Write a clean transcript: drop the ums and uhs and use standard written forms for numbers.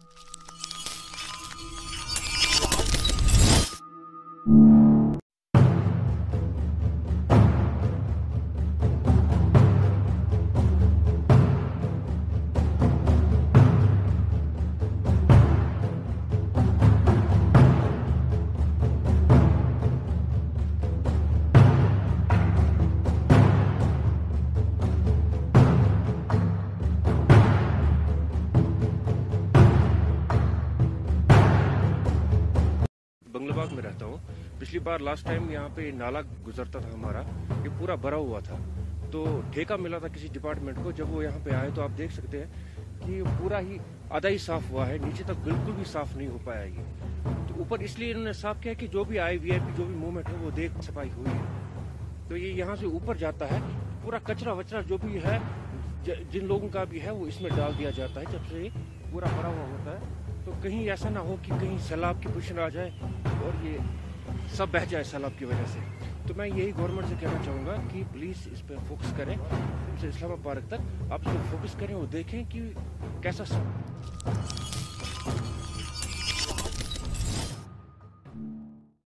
बंगलाबाग में रहता हूँ। पिछली बार लास्ट टाइम यहाँ पे नाला गुजरता था हमारा, ये पूरा भरा हुआ था, तो ठेका मिला था किसी डिपार्टमेंट को। जब वो यहाँ पे आए तो आप देख सकते हैं कि पूरा ही आधा ही साफ हुआ है, नीचे तक बिल्कुल भी साफ नहीं हो पाया ये। तो ऊपर इसलिए इन्होंने साफ किया कि जो भी आए वीआईपी जो भी मूवमेंट है वो देख सफाई हुई है। तो ये यहाँ से ऊपर जाता है, पूरा कचरा वचरा जो भी है जिन लोगों का भी है वो इसमें डाल दिया जाता है जब से ये पूरा भरा हुआ होता है। तो कहीं ऐसा ना हो कि कहीं सैलाब की पोजीशन आ जाए और ये सब बह जाए सैलाब की वजह से। तो मैं यही गवर्नमेंट से कहना चाहूँगा कि प्लीज़ इस पर फोकस करें, इस्लामाबाद पार्क तक आप इसको फोकस करें और देखें कि कैसा